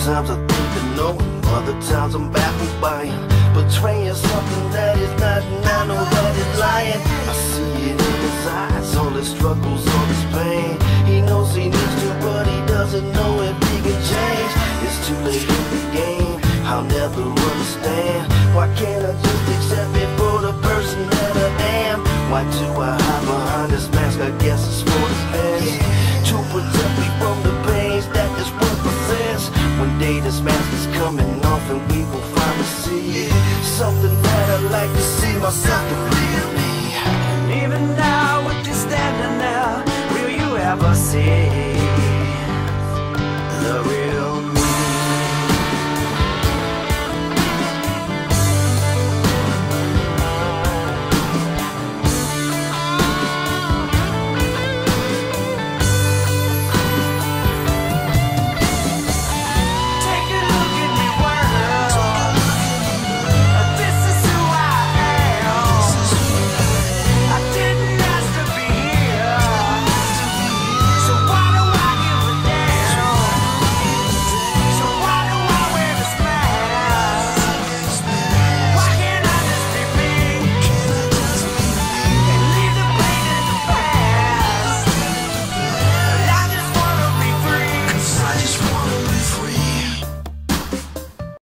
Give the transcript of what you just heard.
Sometimes I think I know him, other times I'm baffled by him. Betraying something that is not, and I know that he's lying. I see it in his eyes, all his struggles, all his pain. He knows he needs to, but he doesn't know if he can change. It's too late in the game, I'll never understand. Why can't I just